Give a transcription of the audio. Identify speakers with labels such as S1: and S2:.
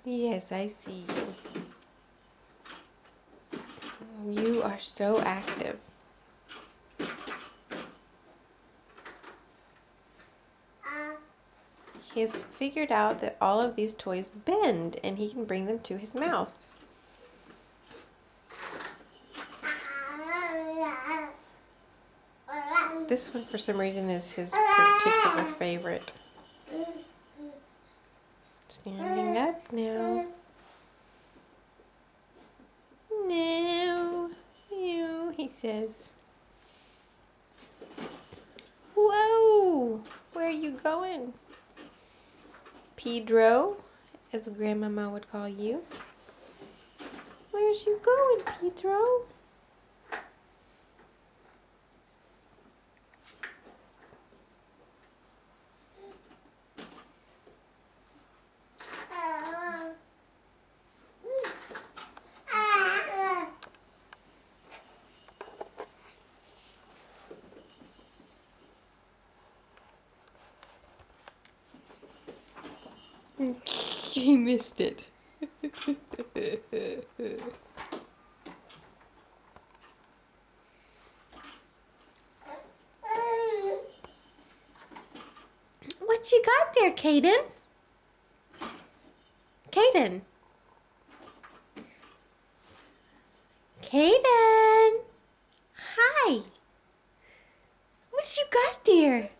S1: Yes, I see you. You are so active. He has figured out that all of these toys bend and he can bring them to his mouth. This one, for some reason, is his particular favorite. Standing up now. No, you, he says. Whoa, where are you going? Pedro, as Grandmama would call you. Where's you going, Pedro? He missed it. What you got there, Caden? Caden? Caden? Hi. What you got there?